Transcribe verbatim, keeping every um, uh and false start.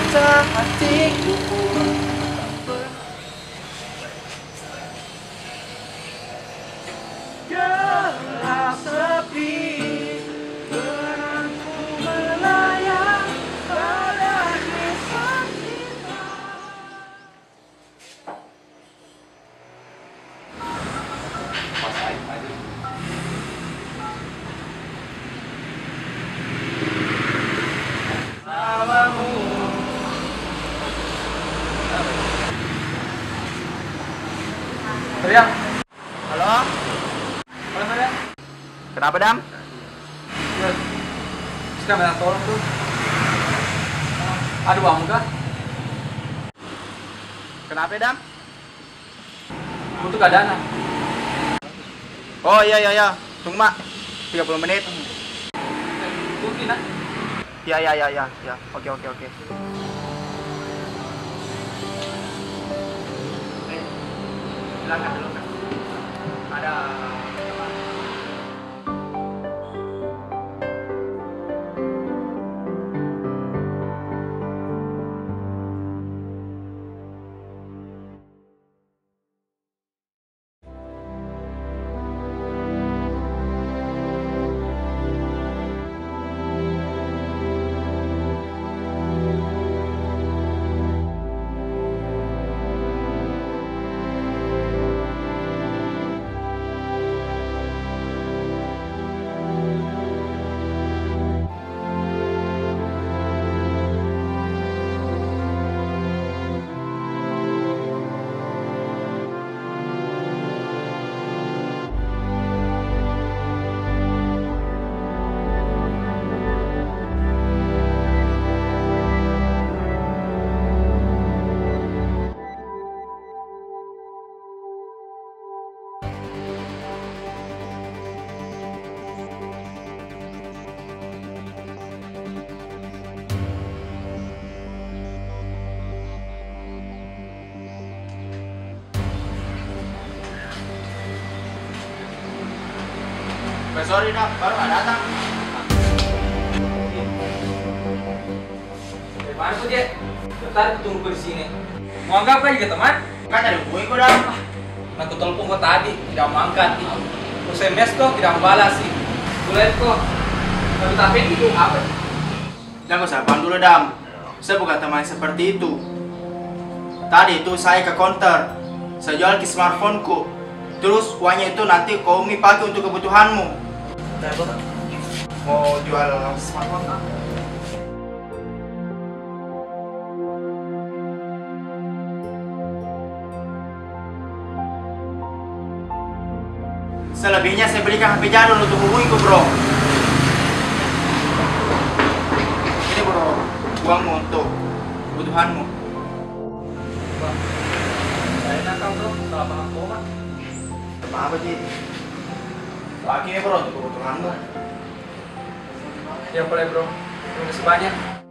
cinta hatiku gelap sepi, denganku melayang pada kisah kita. Namamu. Sayang. Halo? Halo sayang. Kenapa, Dam? Ya, sekarang minta tolong tuh. Ada uang kah? Kenapa, Dam? Butuh gak dana. Oh, iya, iya, iya. Tunggu, Mak. tiga puluh menit. Mungkin ah. Iya, iya, iya, iya. Ya. Oke, oke, oke. Silakan dulu kan. Ada Sorry, Dam. Baru nggak datang. dari mana tuh dia? Bentar aku tunggu di sini. Mau anggap kan juga teman? Kan ada gue kok, Dam. Aku telepon kok tadi, tidak mau angkat. Terus S M S kok tidak membalas sih. Boleh kok. Tapi tapi itu apa? Jangan sabar dulu, Dam. Saya bukan teman seperti itu. Tadi itu saya ke counter. Saya jual ke smartphoneku. Terus uangnya itu nanti kau mi pakai untuk kebutuhanmu. Mau jual smartphone kan? Selebihnya saya berikan H P jadul untuk hubungiku, bro. Ini, bro, uangmu untuk kebutuhanmu. Wah, saya nakal bro, salah paham koma. Apa sih? Pakai, bro, untuk kebutuhanmu. Ya boleh bro, terima kasih banyak.